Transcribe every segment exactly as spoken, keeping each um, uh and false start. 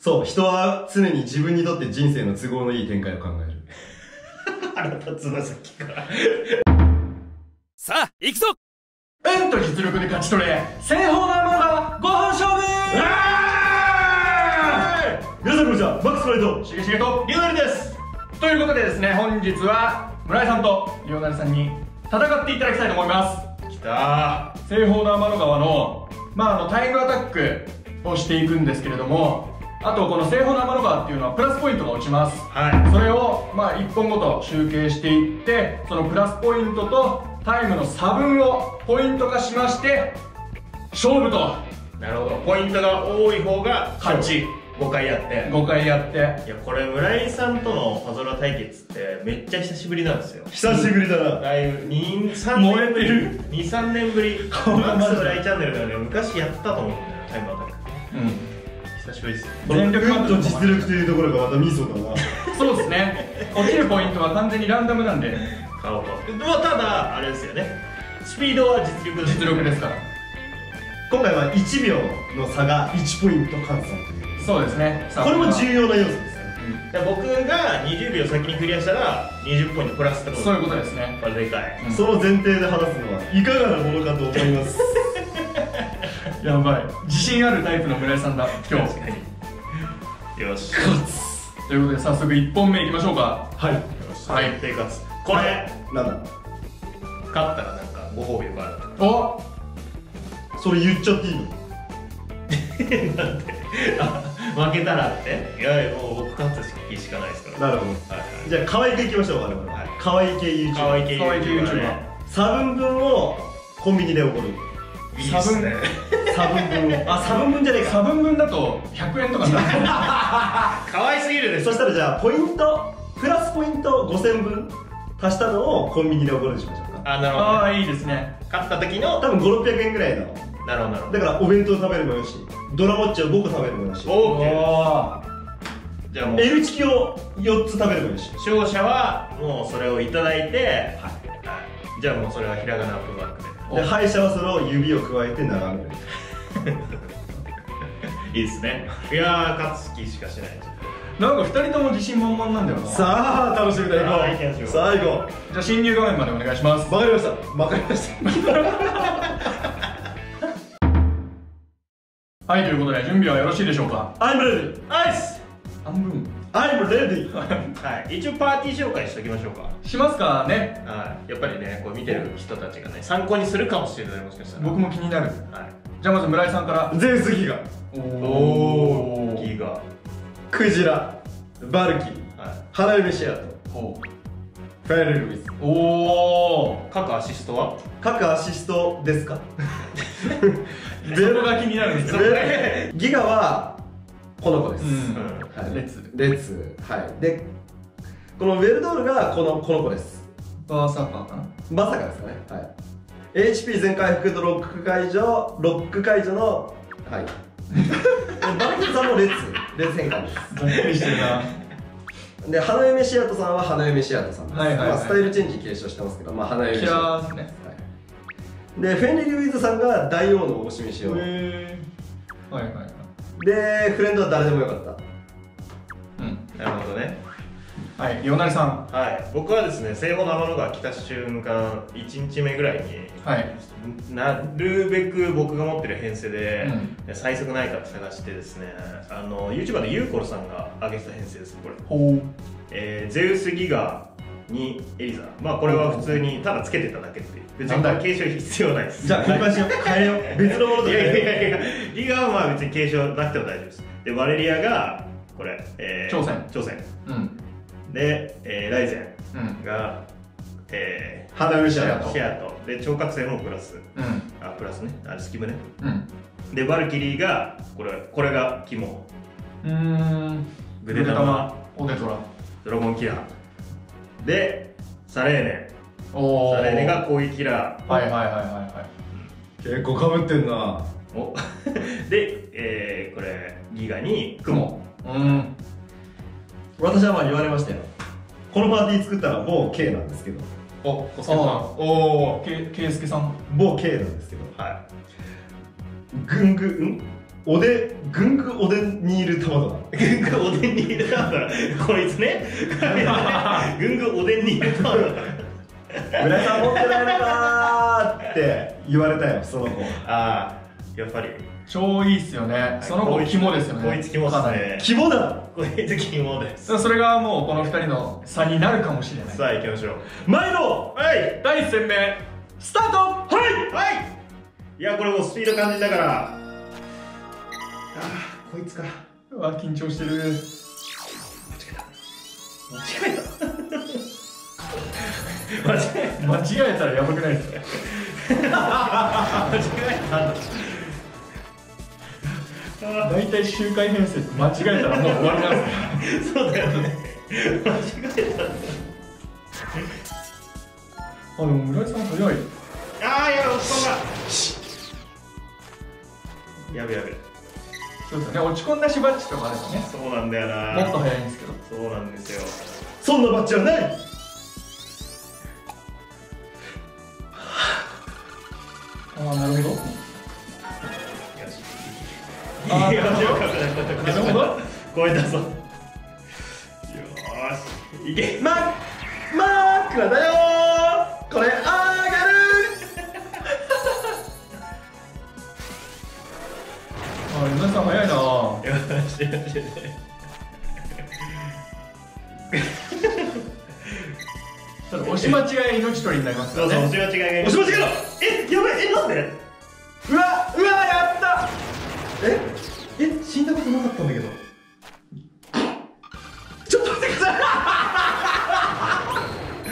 そう、人は常に自分にとって人生の都合のいい展開を考える。 腹立つな、さっきから。 さあ、行くぞ。 運と実力で勝ち取れ、正方なものがごほん勝負。 皆さんこんにちは、マックスフライト、 しげしげとリオナルです。 ということでですね、本日は村井さんとリオナルさんに戦っていただきたいと思います。 きたー。西方の天の川の、まあ、あのタイムアタックをしていくんですけれども、あとこの西方の天の川っていうのはプラスポイントが落ちます。 はい。 それをまあいっぽんごと集計していって、そのプラスポイントとタイムの差分をポイント化しまして勝負と。 なるほど。ポイントが多い方が勝ち。ごかいやってごかいやって。 いや、これ村井さんとのパズドラ対決ってめっちゃ久しぶりなんですよ。 久しぶりだな。 だいぶに、さんねんぶり、に、さんねんぶり。マックス村井チャンネルではね、昔やったと思うんだよ、タイムアタック。うん、久しぶりです。 全力運と実力というところがまたミソだな。 そうですね。落ちるポイントは完全にランダムなんで買おうと。まあただあれですよね、スピードは実力です。 実力ですから。 今回はいちびょうの差がいちポイント換算という。 そうですね。 これも重要な要素ですね。 僕がにじゅうびょう先にクリアしたらにじゅうポイントプラスってこと。 そういうことですね。 これでかい。 その前提で話すのはいかがなものかと思います。 やばい、自信あるタイプの村井さんだ今日。 確かに。よし、 ということで早速いっぽんめいきましょうか。 はい。 はい、でかつこれなんだ、 勝ったらなんかご褒美がある。 お、 それ言っちゃっていいの？ なんで負けたらって。いやいや、もう僕勝つ気しかないですから。 なるほど。じゃあ可愛くいきましょう。我々は可愛い系 YouTuber。 可愛い系 YouTuber。 差分分をコンビニで起こる。 差分ね。 差分分を、あ、差分分じゃねえか。 差分分だとひゃくえんとかになる。 可愛すぎるです。 そしたらじゃあポイントプラスポイントごせんぶん足したのをコンビニで起こるにしましょうか。 あ、なるほど。 ああ、いいですね。 勝った時の多分ご、ろっぴゃくえんぐらいの。 なるほどなるほだからお弁当食べるもよし、ドラモッチをごこ食べるもよし、 ど。オーケー。じゃあもう L チキをよっつ食べるもよし。 勝者はもうそれをいただいて、はい、じゃあもうそれはひらがなアップバックで。 で敗者はそれを指を加えて眺める。 いいですね。いやー、勝つ気しかしない。 なんかふたりとも自信満々なんだよな。 さあ楽しみだ。いこう。さあ行こう。 じゃあ侵入画面までお願いします。 わかりました。わかりました。 はい、ということで準備はよろしいでしょうか。 I'm ready。 アイス。 半分 I'm ready。 はい、一応パーティー紹介しておきましょうか。 しますかね。 はい、やっぱりね、こう見てる人たちがね、参考にするかもしれない。もしかしたら僕も気になる。 はい。 じゃあまず村井さんから。 ゼウスギガ、 おお、ギガ、 クジラ、バルキリ、花嫁シアト、 ほファイルルイス。 う。おお。 各アシストは各アシストですか？ そこが気になるんですよ。 ギガはこの子です。 レッツ。 レッツ。はい。で、このウェルドールがこのこの子です。 バーサーカーかな。 まさかですかね。はい。エイチピー 全回復とロック解除、ロック解除の、はい。バルキさんもレッツ、レッツ変換です。 ざっくりしてるな。 で、花嫁シアトさんは花嫁シアトさんです。 はいはいはい。 まあスタイルチェンジ継承してますけど、まあ花嫁シアト。 キラーですね。 で、フェンリリウィズさんが大王のお示しを。 へえ。はいはいはい。 で、フレンドは誰でもよかった。 うん、なるほどね。 はい、リオナルさん。 はい、僕はですね、西方の天の川来た瞬間、いちにちめぐらいに、 はい、 なるべく僕が持ってる編成で、 うん、 最速ないかって探してですね、あの YouTuber のユーコロさんが上げてた編成です、これ。 ほう。 えー、ゼウスギガにエリザ。まあこれは普通にただつけてただけっていう。別に継承必要ないです。 じゃあ交換しよう。変えよう。別のものといやいやいやいや、ギガはまあ別に継承なくても大丈夫です。で、バレリアが、これ、えー、 挑戦。 挑戦。 うん。 で、えー、ライゼンが、うん、えー、花嫁シアト。 シアト。で、超覚醒もプラス。 うん。 あ、プラスね。あれ、スキムね。 うん。 で、バルキリーが、これ、これが肝。 うーん。 グデタマ、 オデトラ。 ドラゴンキラー。で、サレーネ。 おー。 サレーネが攻撃キラー。 はいはいはいはいはい。 結構かぶってんな。 おで、えー、これ、ギガに雲。 うん。 私はまあ言われましたよ。このパーティー作ったら某 K なんですけど。 お、コスケさん。おお、K、K スケさん。 某 K なんですけど。 はい。 ぐんぐん、 おでぐんぐおでんにいるトマトぐんぐおでんにいるトマトだこいつねぐんぐおでんにいるトマトだ浦井さん持ってないのかーって言われたよその子。 ああやっぱり超いいっすよね。その子肝ですよね。 こいつ肝ですね。 肝だ。 こいつ肝です。 それがもうこのふたりの差になるかもしれない。 さあ行きましょう。 参ろう。 はいだいいっ戦目スタート。 はいはい。いやこれもうスピード感じながら、ああこいつか。 うわ緊張してる。 間違えた間違えた間違えたらやばくないですか。 間違えたんだ。 大体周回編成間違えたらもう終わりなんですそうだよね。間違えたんだ。 あでも村井さん早い。 ああやばい落ち込んだ。やべやべ。 そうですよね。落ち込んだしバッチとかあるよね。 そうなんだよな。 もっと早いんですけど。 そうなんですよ。 そんなバッチはない。 ああなるほど。 ああ、なるほど。超えたぞ。よーし、いけ。 ママークラだよー。これ上がる。 ああ皆さん早いな。 よしよしよし。 押し間違い命取りになりますからね。 そうそう、押し間違いが。 押し間違いだ。 え、やばい、え、なんで。 うわうわやった。ええ死んだことなかったんだけど。ちょっと待ってください。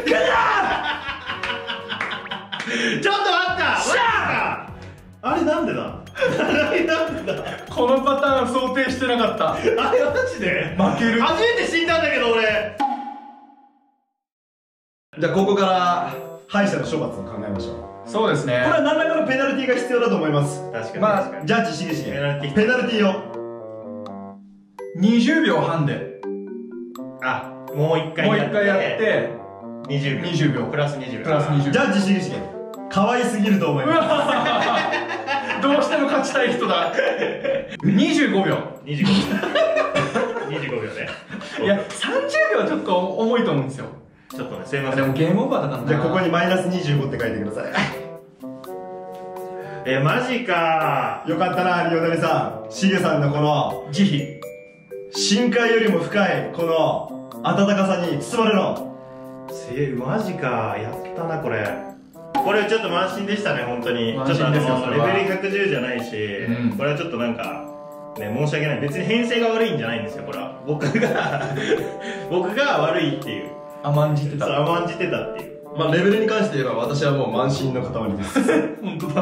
ちょっと待った。しゃあ。あれなんでだ。あれなんでだ。 このパターン想定してなかった。 あれマジで。 負ける。 初めて死んだんだけど、俺。 じゃあここから敗者の処罰を考えましょう。 そうですね。 これは何らかのペナルティーが必要だと思います。 確かに。 まあ確かにジャッジしげしげペナルティーペナルティーをにじゅうびょうはんであ、もう一回もう一回やってにじゅうびょう。 にじゅうびょうプラスにじゅうびょう。 プラスにじゅうびょう。 ジャッジしげしげ可愛すぎると思います。 どうしても勝ちたい人だ。にじゅうごびょう。 にじゅうごびょう。にじゅうごびょうね。 いやさんじゅうびょうはちょっと重いと思うんですよ。 ちょっとね、すいません。 でもゲームオーバーだからな。 じゃあここにマイナスにじゅうごって書いてください。 え、マジかよかったな、リオダニさん。しげさんのこの慈悲。 深海よりも深いこの温かさに包まれろ。 せマジか、やったな、これ。これちょっと満身でしたね、本当に。ちょっ満身ですよとあの、 それはレベルひゃくじゅうじゃないし、 うんこれはちょっとなんか、ね、申し訳ない。別に編成が悪いんじゃないんですよ、これは。僕が、僕が悪いっていう。 甘んじてそう、 た。 甘んじてたっていう。 まあレベルに関して言えば私はもう満身の塊です。 本当だ。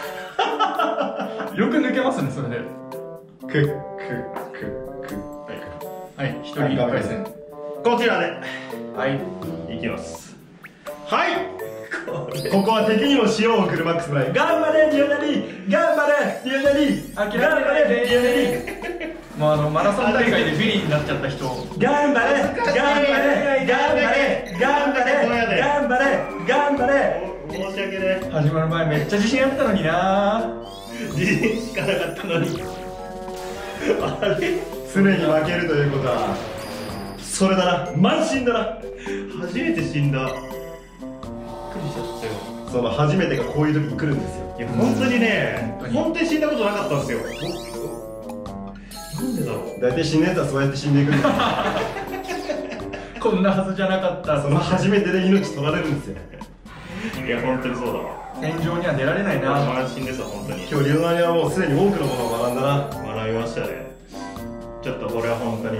よく抜けますねそれで。 くっくっくっくはい一人一回戦。 こちらで、 はい。 いきます。はいこれここは敵にも塩を送るマックスブライ。頑張れリオダニ頑張れリオダニ諦め頑張ないれリオダニで。もうあのマラソン大会でビリになっちゃった人。 頑張れ頑張れ頑張れ頑張れ頑張れ頑張れ。 申し訳ね。 始まる前めっちゃ自信あったのにな。 自信しかなかったのに。あれ常に負けるということはそれだな、満身だな。 初めて死んだ。びっくりしちゃったよ。 その初めてがこういう時に来るんですよ。 いや、本当にね、 本当に本当に死んだことなかったんですよ。なんでだろう。 大体死ぬやつはそうやって死んでいくんだよ。 こんなはずじゃなかった。 その初めてで命取られるんですよ。 いや、本当にそうだわ。 戦場には出られないな。 安心ですわ、本当に。 今日リオダニはもうすでに多くのものを学んだな。 学びましたね。ちょっとこれは本当に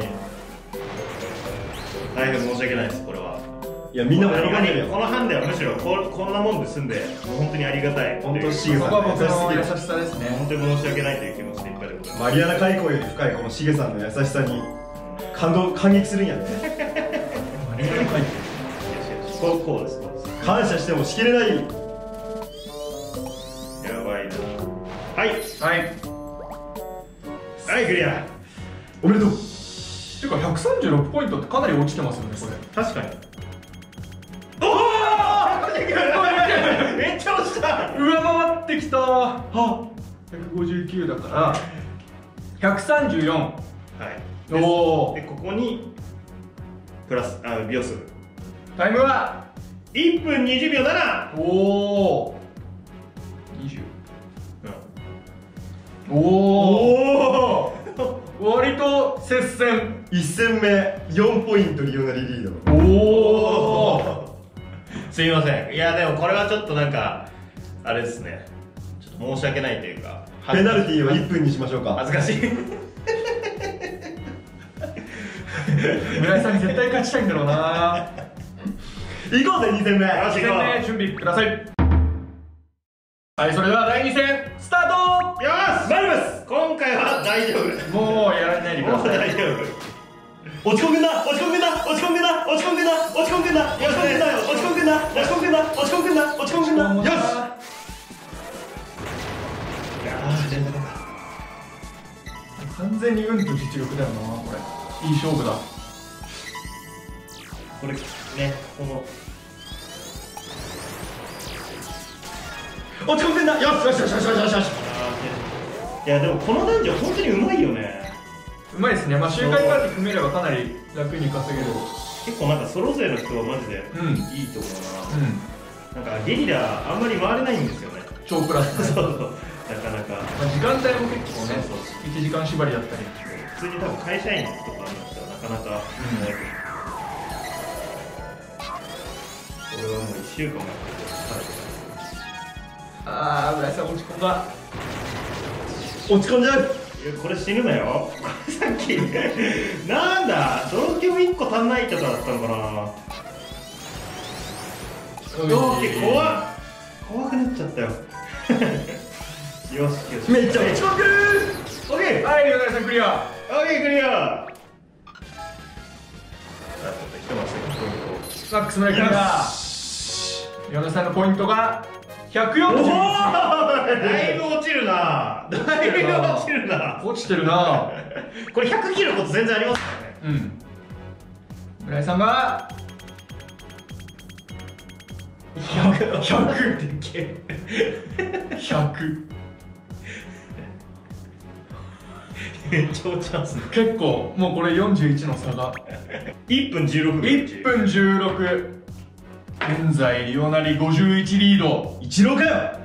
大変申し訳ないです。これはいやみんなも喜んでるよ。 このハンデはむしろここんなもんで済んで本当にありがたい。 本当ししげさんそこは僕の優優しすぎる。 しさですね。 本当に申し訳ないという気持ちでいっぱいでございます。 マリアナ海溝より深いこのしげさんの優しさに感動感激するんやね。 マリアナ海溝。 こうこうですこうです。 感謝してもしきれない。 やばいな。はいはい。 はいクリア。 おめでとう。 ていうかひゃくさんじゅうろくポイントってかなり落ちてますよねこれ。 確かに。おおめっちゃ落ちた。 上回ってきた。 はひゃくごじゅうきゅうだからひゃくさんじゅうよん。 はい。 おお。 でここにプラスあ秒数。 タイムはいっぷんにじゅうびょうなな。 おお。にじゅう。おお。割と接戦。 いち戦目よんポイントリオナリリード。 おお。 すみません。いやでもこれはちょっとなんかあれですね。ちょっと申し訳ないというか。 ペナルティーをいっぷんにしましょうか。 恥ずかしい。 村井さんに絶対勝ちたいんだろうな。 行こうぜに戦目。 よしに戦目準備ください。はい、それではだいに戦スタート。 よし参ります。今回は大丈夫。 もうやらないでください。 もう大丈夫。 落ち込んでんな、落ち込んでんな、落ち込んでんな、落ち込んでんな、落ち込んでんな、落ち込んでんな、落ち込んでんな、落ち込んでんな、落ち込んでんな、落ち込んでんな、よし。 いやー連続だ。 完全に運と実力だよな、これ。いい勝負だ。 これね、この落ち込んでんな、よしよしよしよしよしよし。 あーいやでもこのダンジョン本当にうまいよね。 うまいですね。まあ周回パーティー組めればかなり楽に稼げる。 結構なんかソロ勢の人はマジでうんいいと思ううん。 な。なんかゲリラあんまり回れないんですよね。 超プラス。 そうそう。なかなか。 まあ時間帯も結構ね、いちじかん縛りだったり。 普通に多分会社員とかあるんだったらなかなか、うん、俺はもういっしゅうかんもやってて疲れてああ、村井さん落ち込んだ。 落ち込んじゃう。 た。いやこれ死ぬなよ。これさっきなんだ同級いっこ足んないとかだったのかな。同級怖っ怖くなっちゃったよ。よしよし。 めっちゃ落ち込んでる。 オッケー。 はい、村井さんクリア。 オッケークリア。あ、ちょっとひとまずマックス村井クリア。米さんのポイントがひゃくよんじゅういち。 だいぶ落ちるな。だいぶ落ちるな。 落ちてるな。 これひゃく切ること全然ありますからね。 うん。村井さんがひゃく。ひゃくでっけえ。 ひゃく。 めっちゃ落ちますね。 結構もうこれよんじゅういちの差がいっぷんじゅうろくびょう。 いっぷんじゅうろく。現在リオナリごじゅういちリード。 一郎かよ。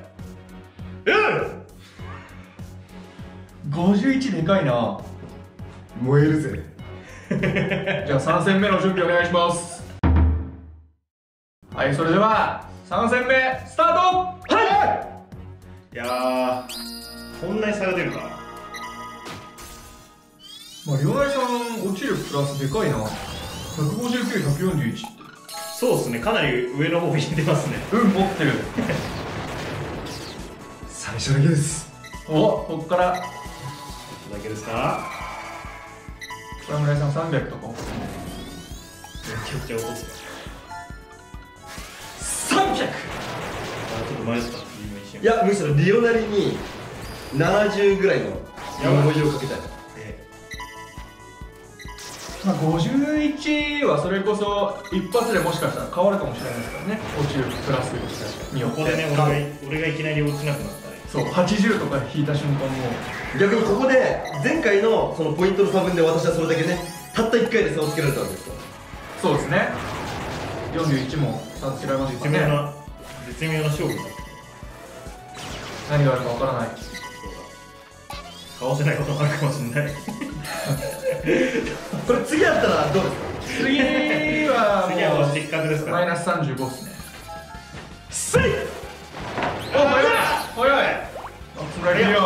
うん。 ごじゅういちでかいな。 燃えるぜ。 じゃあさん戦目の準備お願いします。はい、それではさん戦目スタート。 はい。いやー、こんなに差が出るか。 まあリオナリさん落ちるプラスでかいな。ひゃくごじゅうきゅう、ひゃくよんじゅういちって。 そうですね、かなり上の方に出ますね。 運持ってる。 最初だけです。 お、ここからだけですか。 北村井さんさんびゃくとか。 めちゃくちゃ落とすか。 さんびゃく。 あ、ちょっと迷った。自分一瞬。 いや、むしろリオナリにななじゅうぐらいの文字をかけたい。 まあごじゅういちはそれこそ一発でもしかしたら変わるかもしれないですからね。落ちるプラスによって。 ここでね、俺が俺がいきなり落ちなくなったね。 そう、はちじゅうとか引いた瞬間も逆にここで前回のそのポイントの差分で私はそれだけね、たったいっかいで差をつけられたわけですよ。 そうですね。よんじゅういちも差違いますからね。 絶妙な絶妙な勝負だ。 何があるかわからない。 かわせないこともあるかもしれない。 これ次やったらどうですか。 次は次はもうも失格ですから。 うマイナスさんじゅうごですね。 せい。 お、早い早い。あ、つらいよ。 早いな。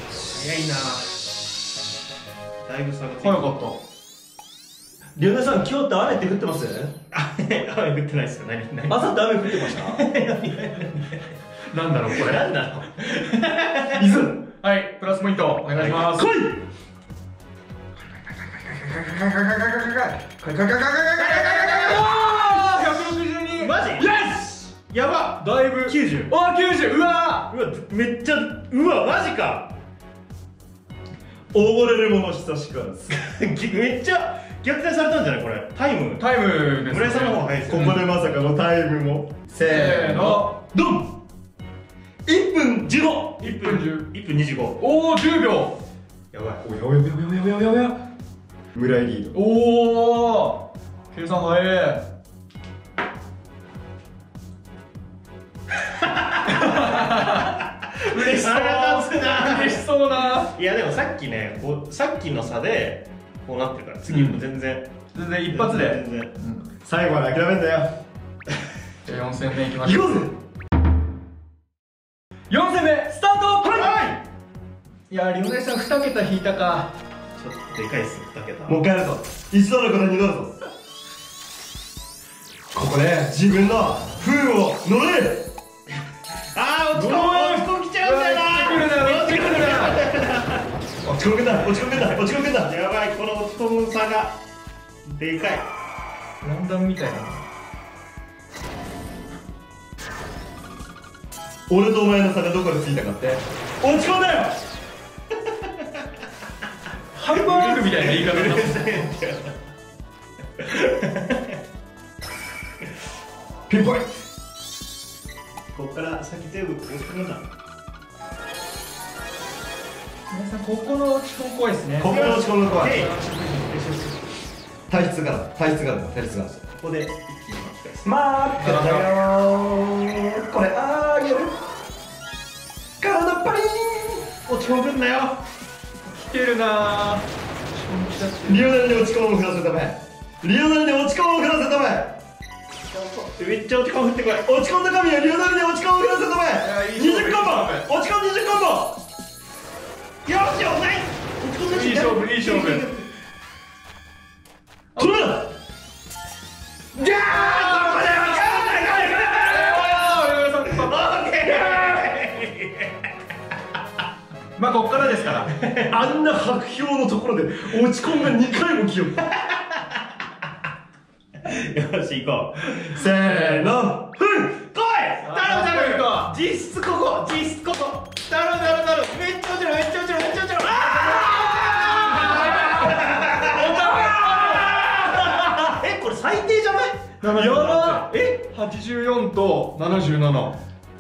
だいぶ差がついてる。 早かった。 リオナさん、今日って雨って降ってます？ 雨降ってないですよ。何何。 朝って雨降ってました？ なんだろうこれ。 なんだろう。 伊豆。はい、プラスポイントお願いします。 来い。 ひゃくろくじゅうに。 マジ？ イエス。 やば。 だいぶきゅうじゅう。 あ、きゅうじゅう。うわうわ、めっちゃ、うわ、マジか。 溺れるもの久しからず。 めっちゃ逆転されたんじゃないこれ。タイム。 タイムですね。 村井さんの方が早いですこよ。 こでまさかのタイムも。せーの、ドン。いっぷんじゅうご。 いっぷんじゅう。 いっぷんにじゅうご。 おおじゅうびょやばい。 おやばいやばいやばいやばいやばいやばい。村井リード。 う。おお計算早い。嬉しそう腹立つな。 嬉しそうな。 いやでもさっきね、こうさっきの差でこうなってるから、次も全然、 全然一発で。 全然。 最後まで諦めんだよ。 じゃあよん戦目いきましょう。 行こうぜ。 よん戦目スタート。 はい。 いやリオネさんに桁引いたか。 ちょっとでかいっす、に桁。 もう一回やるぞ。一度のことに二度だぞ。ここで自分の不運を乗れる。 あー、落ち込む、落ち込んきちゃうんだよな。 落ちてくるな、 落ち込むんだ落ち込むんだ落ち込むんだ。 やばい、この落ち込む差がでかい。 ランダムみたいな。 俺とお前の差がどこでついたかって落ち込んだよ。 ハイバーエッグみたいな言い方だ。 ピンポイント。 ここから先全部落ち込むんだ。 皆さんここの落ち込む怖いですね。 ここの落ち込むの怖い。 で体質が体質が体質がここで一気に巻き返す。 待ってたよ。これあげる。体パリーン。 落ち込むんだよ。 来てるな。 リオナルに落ち込むを降らせるためリオナルに落ち込むを降らせるためめっちゃ落ち込むってこい。 落ち込んだ神はリオナルに落ち込むを降らせるためにじゅっコンボ落ち込んにじゅっコンボ。 よしよない。落ち込んだし。 いい勝負いい勝負。 取るな。 じゃあそこでまあこっからですから。 あんな白氷のところで落ち込んがにかいも来よ。 よし行こう。 せーのふん。 来い。頼む頼む。実質ここ、実質ここ。頼む頼む頼む。めっちゃ落ちるめっちゃ落ちるめっちゃ落ちる。ああ。え、これ最低じゃない？ やば。 え、 はちじゅうよんとななじゅうなな。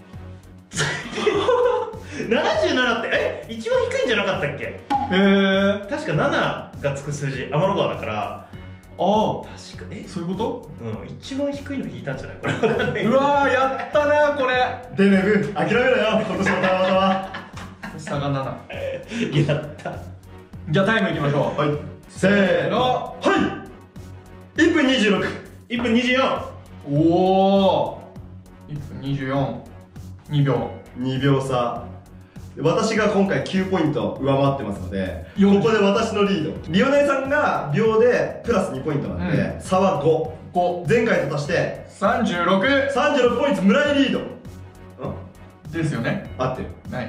ななじゅうななってえ一番低いんじゃなかったっけ？ へえ。 確かなながつく数字、天の川だから。 ああ確かえそういうこうん、一番低いの引いたんじゃないこれ。分かんないと。うわーやったなこれ。 デネブ諦めろよ今年の七夕は。 差がなな。 やった。 じゃあタイムいきましょう。 はいせーのはいいっぷんにじゅうろく。 いっぷんにじゅうよん。 おおいっぷんにじゅうよん。にびょにびょう差。私が今回きゅうポイント上回ってますのでよんここで私のリード。リオネさんが秒でプラスにポイントなんで、 うん差はご。 う。ご。 前回と足してさんじゅうろく。 さんじゅうろくポイント村井リード。んですよね。 合ってる。 ない。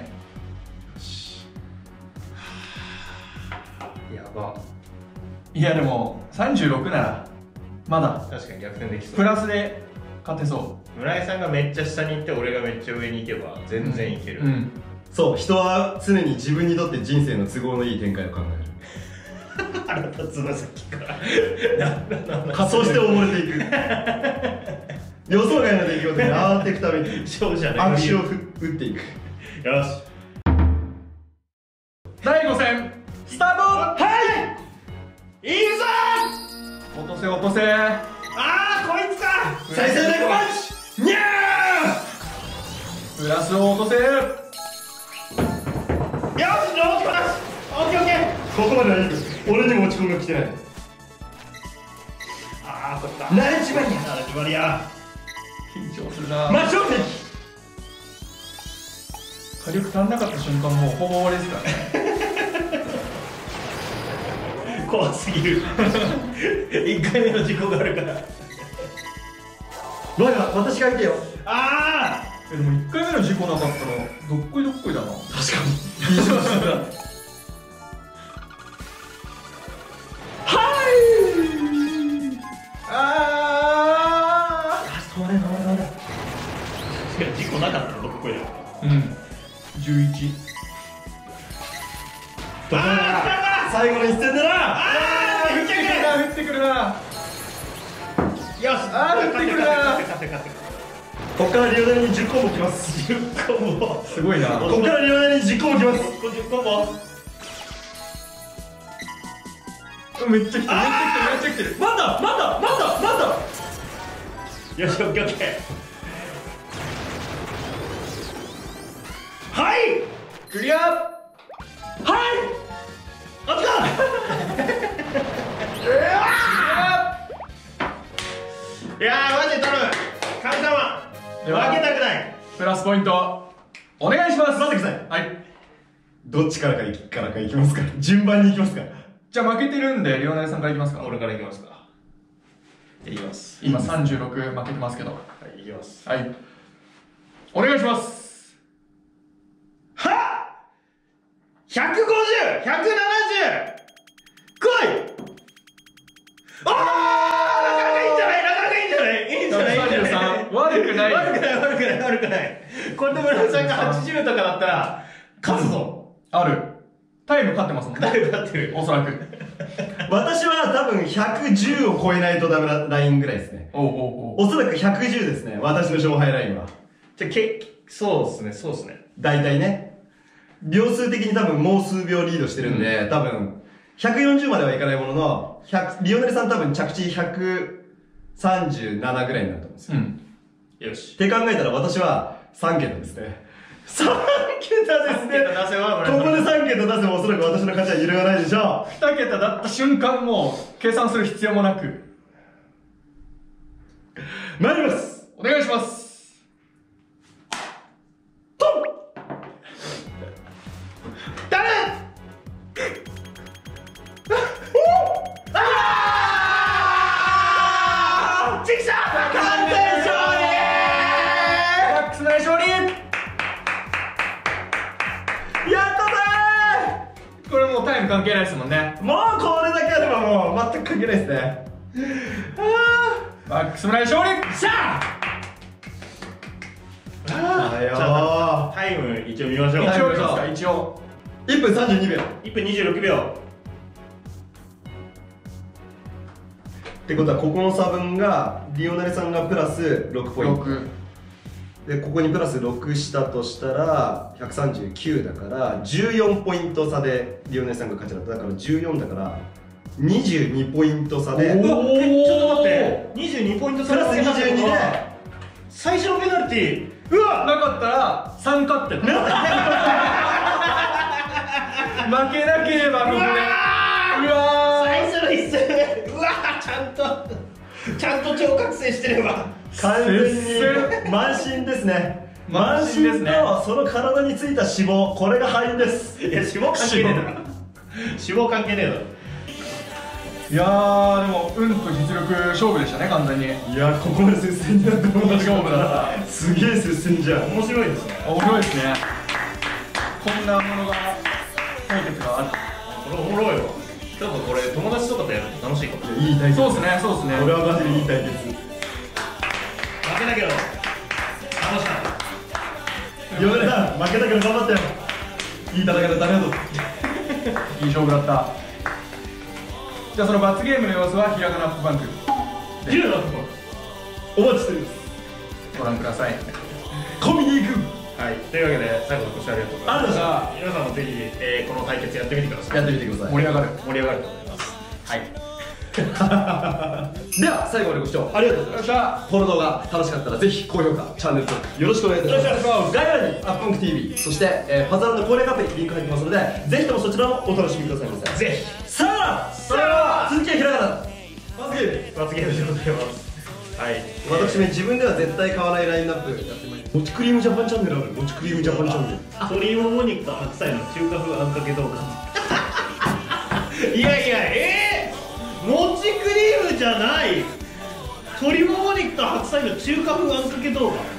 やば。 いやでもさんじゅうろくならまだ確かに逆転できそう。 プラスで勝てそ村井さんがめっちゃ下に行って俺がめっちゃ上に行けば全う。 然いける。 うん。 そう人は常に自分にとって人生の都合のいい展開を考える。 腹立つなさっきからなんだなんだそして溺れていく。予想外の出来事に慌てていくために勝者ねアクションを打っていく。 よしだいご戦スタート。 はいいくぞ落とせ落とせ。 あーこいつか再生レゴパンチにゃプラスを落とせ。 よしローチコだしオッケーオッケーーここまではいいです。俺にも落ち込みが来てない。 あーそっかナイチマニアナイチマニア緊張するな。 魔性的。 火力足んなかった瞬間もうほぼ終わりですからね。 怖すぎるいっかいめの事故があるから我が私がいてよ。 あえでもいっかいめの事故なかったらどっこいどっこいだな。 確かに。いい勝負だ。 あ止まれ止まれ止まれ。 あ事故なかったらどこへだよーうんじゅういち。 あ最後の一戦だな。 あー降ってくるな降ってくるな。 よしあー降ってくるな勝て勝て勝て勝てここからリオネルにじゅっコンボきます。 じゅっコンボすごいな。 ここからリオネルにじゅっコンボきます。 じゅっコンボめっちゃ来てるめっちゃ来てるめっちゃ来てる。 まだまだまだまだ。 よし、オッケーオッケー。はいクリア。 はいあっちかいやーマジで頼む神様、負けではたくない。 プラスポイントお願いします。 待ってください。 はい。 どっちからかいきからかいきますか。順番にいきますか。 じゃあ負けてるんでリオネルさんからいきますか。 俺からいきますか。いきます。 今さんじゅうろく負けてますけど。 はい、いきます。 はいお願いします。 はっひゃくごじゅう、ひゃくななじゅう来い。ああなかなかいいんじゃない、なかなかいいんじゃない、いいんじゃない、いいんじゃない。 さんじゅうさん悪くない悪くない悪くない悪くない。これで村田さんがはちじゅうとかだったら勝つぞ。 あるタイム勝ってますもんね。 だいぶ勝ってる。 おそらく私は多分ひゃくじゅうを超えないとダメなラインぐらいですね。 おうおうおうおそらくひゃくじゅうですね、私の勝敗ラインは。 じゃけそうですね、そうですね。 大体ね。秒数的に多分もう数秒リードしてるんで、うん、多分、ひゃくよんじゅうまではいかないものの、リオネルさん多分着地ひゃくさんじゅうななぐらいになると思うんですよ。 うん。 よし。 って考えたら私はさん桁ですね。さん桁ですね。 出せばここでさん桁出せばおそらく私の勝ちは揺るがないでしょに桁だった瞬間もう計算する必要もなく。 参ります。 お願いします。 誰あーちくしょう完全勝利。 マックスの勝利。 やったぜこれもうタイム関係ないですもんね。 ー。もうこれだけあればもう全く関係ないですね。 マックスの勝利。 しゃあだよー。 じゃあタイム一応見ましょう。 一応いいですか。一応いっぷんさんじゅうにびょう。 いっぷんにじゅうろくびょう。 ってことはここの差分がリオナルさんがプラスろくポイントろくで、ここにプラスろくしたとしたらひゃくさんじゅうきゅうだからじゅうよんポイント差でリオナルさんが勝ちだった。だからじゅうよんだからにじゅうにポイント差で、 うわえちょっと待ってにじゅうにポイント差プラスにじゅうにで最初のペナルティーうわなかったらさん勝ってた。負けなければここでうわー最初の一戦目うわーちゃんとちゃんと超覚醒してれば完全に慢心ですね。慢心ですね。とその体についた脂肪、これが敗因です。 いや脂肪関係ねえだろ。脂肪関係ねえだろ。 いやーでも運と実力勝負でしたね完全に。 いや、ここまで接戦になって思う勝負だった。 すげえ接戦じゃん。 面白いですね。 面白いですね。こんなものが対決がある。 これおもろいわ。ちょっとこれ友達とかとやると楽しいかも。 いい対決。 そうですねそうですね。 これはマジでいい対決。 負けたけど楽しかった。 ヨネさん、負けたけど頑張ったよ。いい戦いだった。ありがとう。 いい勝負だった。じゃあその罰ゲームの様子はひらがなアップバンクジルだとお待ちしております。 ご覧ください。 込みに行く。 はい、というわけで最後のご視聴ありがとうございました。 あ皆さんもぜひ、えー、この対決やってみてください。 やってみてください。 盛り上がる。 盛り上がると思います。はいでは最後までご視聴ありがとうございました。この動画楽しかったらぜひ高評価、チャンネル登録よろしくお願いいたします。 よろしくお願いします。 概要欄にアップンク ティーブイ、そして、えー、パズルの攻略アプリリンク入ってますので、ぜひともそちらもお楽しみくださいませ。 ぜひさあ、 さあ続きはひらがな罰ゲーム。 罰ゲームでございます。はい、 私め自分では絶対買わないラインナップやってまいります。もちクリームジャパンチャンネルある。もちクリームジャパンチャンネル。 鶏もも肉と白菜の中華風あんかけ動画。いやいや、えー、もちクリームじゃない鶏もも肉と白菜の中華風あんかけ動画。